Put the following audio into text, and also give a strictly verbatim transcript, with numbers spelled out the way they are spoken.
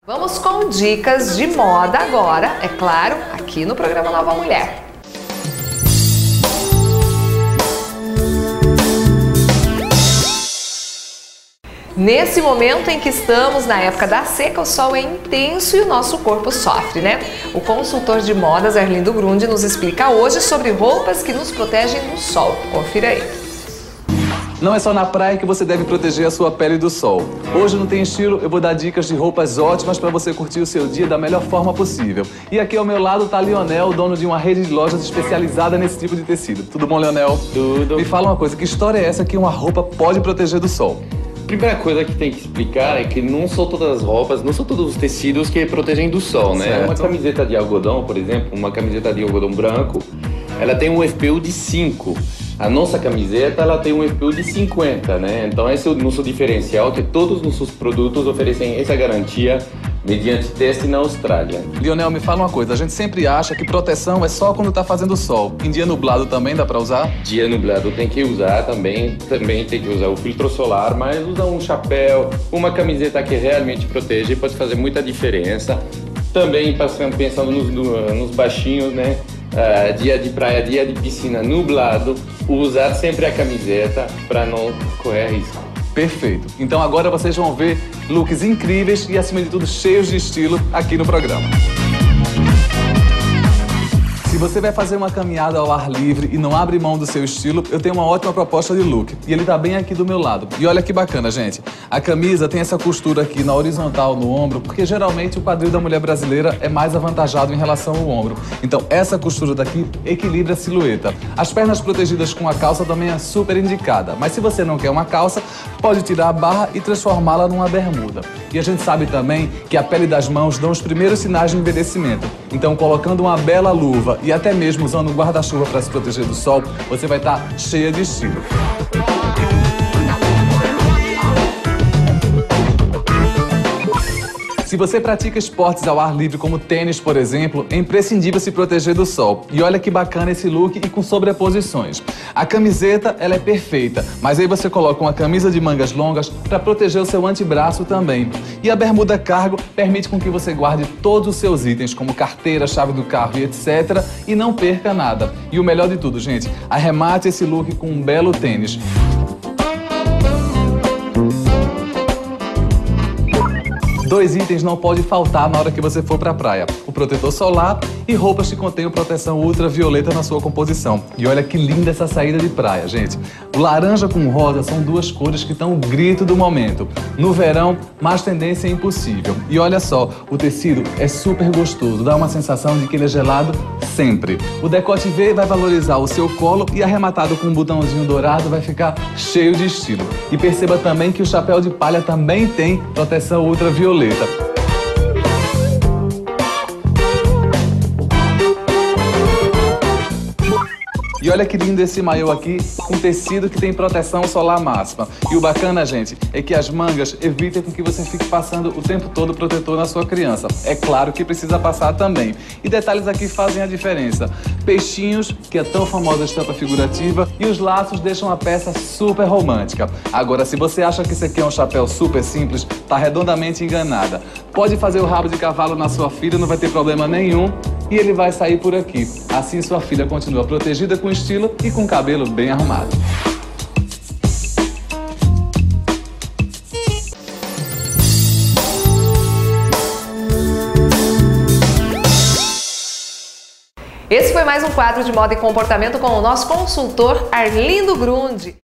Vamos com dicas de moda agora, é claro, aqui no programa Nova Mulher. Nesse momento em que estamos, na época da seca, o sol é intenso e o nosso corpo sofre, né? O consultor de modas Arlindo Grunde nos explica hoje sobre roupas que nos protegem do sol. Confira aí. Não é só na praia que você deve proteger a sua pele do sol. Hoje no Tem Estilo eu vou dar dicas de roupas ótimas para você curtir o seu dia da melhor forma possível. E aqui ao meu lado está Lionel, dono de uma rede de lojas especializada nesse tipo de tecido. Tudo bom, Lionel? Tudo. Me fala uma coisa, que história é essa que uma roupa pode proteger do sol? Primeira coisa que tem que explicar é que não são todas as roupas, não são todos os tecidos que protegem do sol, né? Certo. Uma camiseta de algodão, por exemplo, uma camiseta de algodão branco, ela tem um F P U de cinco. A nossa camiseta, ela tem um F P U de cinquenta, né? Então esse é o nosso diferencial, que todos os nossos produtos oferecem essa garantia mediante teste na Austrália. Lionel, me fala uma coisa, a gente sempre acha que proteção é só quando está fazendo sol. Em dia nublado também dá para usar? Dia nublado tem que usar também, também tem que usar o filtro solar, mas usar um chapéu, uma camiseta que realmente protege pode fazer muita diferença. Também pensando nos, nos baixinhos, né? Uh, dia de praia, dia de piscina nublado, usar sempre a camiseta para não correr risco. Perfeito. Então agora vocês vão ver looks incríveis e, acima de tudo, cheios de estilo aqui no programa. Se você vai fazer uma caminhada ao ar livre e não abre mão do seu estilo, eu tenho uma ótima proposta de look. E ele tá bem aqui do meu lado. E olha que bacana, gente. A camisa tem essa costura aqui na horizontal no ombro, porque geralmente o quadril da mulher brasileira é mais avantajado em relação ao ombro. Então essa costura daqui equilibra a silhueta. As pernas protegidas com a calça também é super indicada. Mas se você não quer uma calça, pode tirar a barra e transformá-la numa bermuda. E a gente sabe também que a pele das mãos dão os primeiros sinais de envelhecimento. Então, colocando uma bela luva e até mesmo usando um guarda-chuva para se proteger do sol, você vai estar cheia de estilo. Se você pratica esportes ao ar livre como tênis, por exemplo, é imprescindível se proteger do sol. E olha que bacana esse look e com sobreposições. A camiseta, ela é perfeita, mas aí você coloca uma camisa de mangas longas para proteger o seu antebraço também. E a bermuda cargo permite com que você guarde todos os seus itens, como carteira, chave do carro e etcétera, e não perca nada. E o melhor de tudo, gente, arremate esse look com um belo tênis. Dois itens não podem faltar na hora que você for para a praia: o protetor solar e roupas que contenham proteção ultravioleta na sua composição. E olha que linda essa saída de praia, gente. O laranja com o rosa são duas cores que estão o grito do momento. No verão, mais tendência é impossível. E olha só, o tecido é super gostoso, dá uma sensação de que ele é gelado sempre. O decote V vai valorizar o seu colo e, arrematado com um botãozinho dourado, vai ficar cheio de estilo. E perceba também que o chapéu de palha também tem proteção ultravioleta. E olha que lindo esse maiô aqui, com tecido que tem proteção solar máxima. E o bacana, gente, é que as mangas evitam com que você fique passando o tempo todo protetor na sua criança. É claro que precisa passar também. E detalhes aqui fazem a diferença. Peixinhos, que é tão famosa estampa figurativa, e os laços deixam a peça super romântica. Agora, se você acha que isso aqui é um chapéu super simples, tá redondamente enganada. Pode fazer o rabo de cavalo na sua filha, não vai ter problema nenhum, e ele vai sair por aqui. Assim sua filha continua protegida com estilo e com o cabelo bem arrumado. Esse foi mais um quadro de moda e comportamento com o nosso consultor Arlindo Grunde.